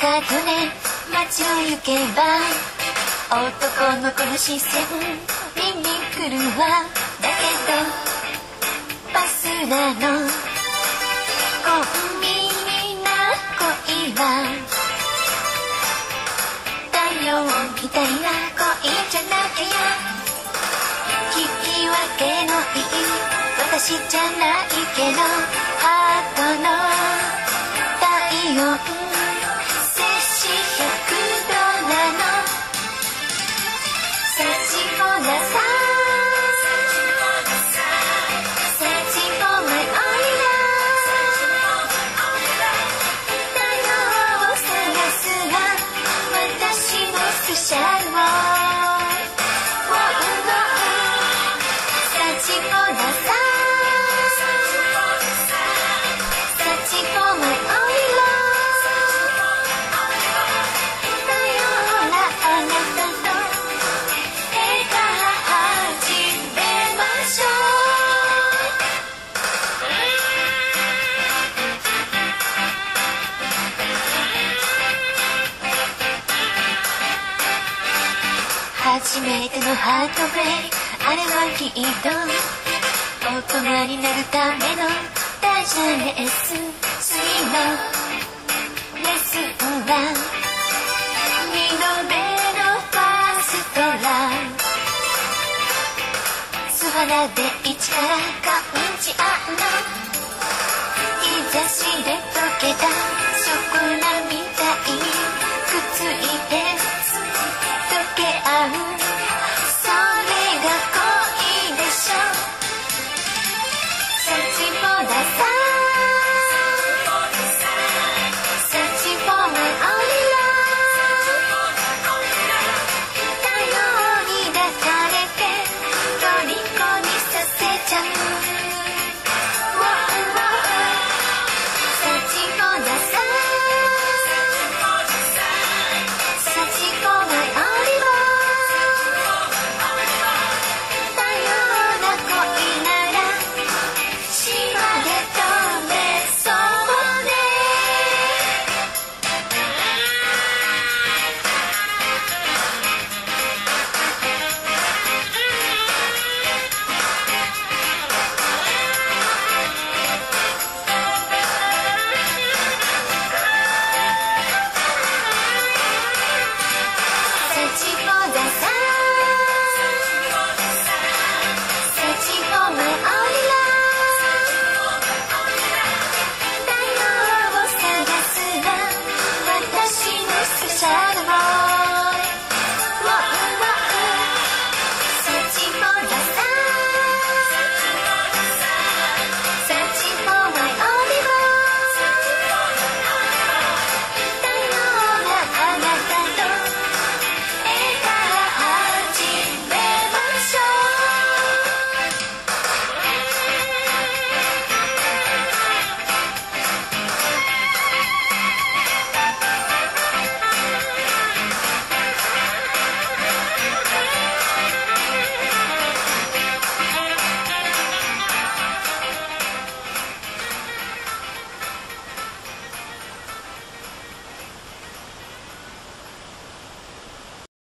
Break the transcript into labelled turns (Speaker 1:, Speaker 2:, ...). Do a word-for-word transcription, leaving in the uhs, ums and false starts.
Speaker 1: カートで街を行けば男の子の視線見に来るわ。だけどバスなのコンビニな恋は太陽みたいな恋じゃなきゃ聞き分けのいい私じゃないけどハートの体温摂氏ひゃくどなのセチフォナさセチフォマイオイラ太陽を探すわ私のスペシャルをセチフォナさ初めてのハートブレイクあれはきっと大人になるための大事なレッスン次のレッスンは二度目のファーストラン素肌で一から感じ合うの日差しで溶けたショコラみたいくっついて溶け合う